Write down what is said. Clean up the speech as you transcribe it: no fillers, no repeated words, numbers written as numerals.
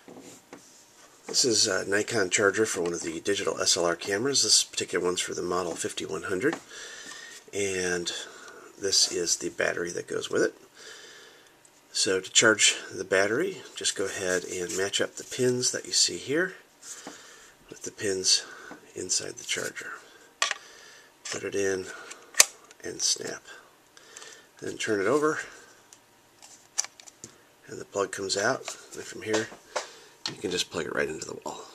This is a Nikon charger for one of the digital SLR cameras. This particular one's for the model 5100, and this is the battery that goes with it. So to charge the battery, just go ahead and match up the pins that you see here with the pins inside the charger. Put it in and snap. Then turn it over and the plug comes out, and from here you can just plug it right into the wall.